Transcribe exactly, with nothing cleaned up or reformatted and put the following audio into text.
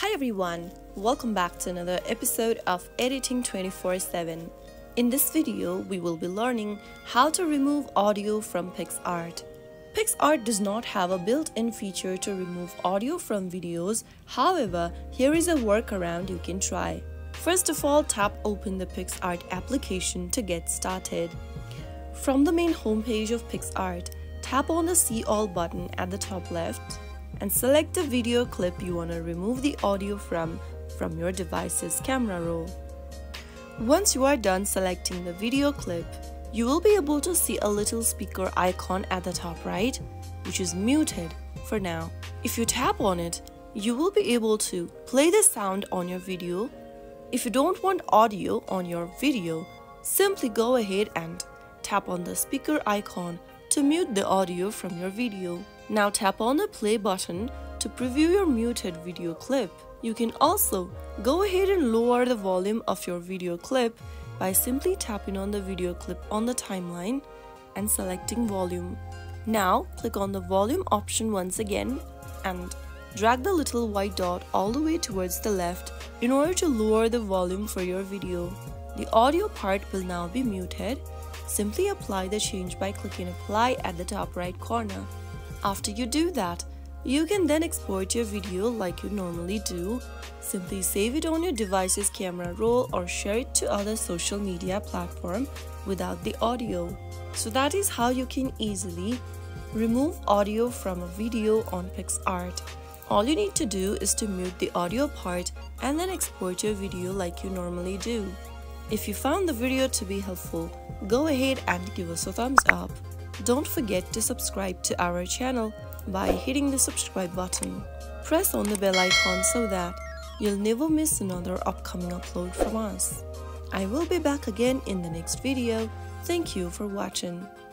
Hi everyone, welcome back to another episode of Editing twenty-four seven. In this video, we will be learning how to remove audio from Picsart. Picsart does not have a built-in feature to remove audio from videos. However, here is a workaround you can try. First of all, tap open the Picsart application to get started. From the main homepage of Picsart, tap on the See All button at the top left and select the video clip you want to remove the audio from from your device's camera roll. Once you are done selecting the video clip, you will be able to see a little speaker icon at the top right, which is muted for now. If you tap on it, you will be able to play the sound on your video. If you don't want audio on your video, simply go ahead and tap on the speaker icon to mute the audio from your video. Now tap on the play button to preview your muted video clip. You can also go ahead and lower the volume of your video clip by simply tapping on the video clip on the timeline and selecting volume. Now click on the volume option once again and drag the little white dot all the way towards the left in order to lower the volume for your video. The audio part will now be muted. Simply apply the change by clicking apply at the top right corner. After you do that, you can then export your video like you normally do. Simply save it on your device's camera roll or share it to other social media platform without the audio. So that is how you can easily remove audio from a video on Picsart. All you need to do is to mute the audio part and then export your video like you normally do. If you found the video to be helpful, go ahead and give us a thumbs up. Don't forget to subscribe to our channel by hitting the subscribe button. Press on the bell icon so that you'll never miss another upcoming upload from us. I will be back again in the next video. Thank you for watching.